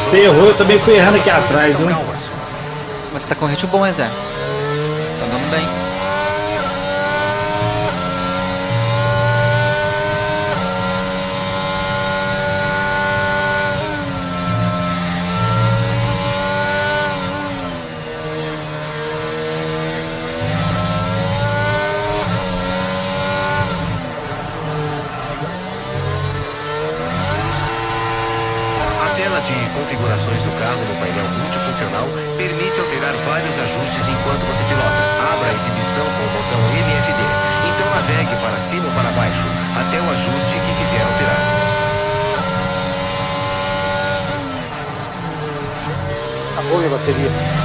Você errou, eu também fui errando aqui atrás, viu? Mas tá com ritmo bom, Zé. Tá andando bem. A tela de configurações do carro no painel multifuncional permite alterar vários ajustes enquanto você pilota. Abra a exibição com o botão MFD. Então navegue para cima ou para baixo, até o ajuste que quiser alterar. Acabou minha bateria.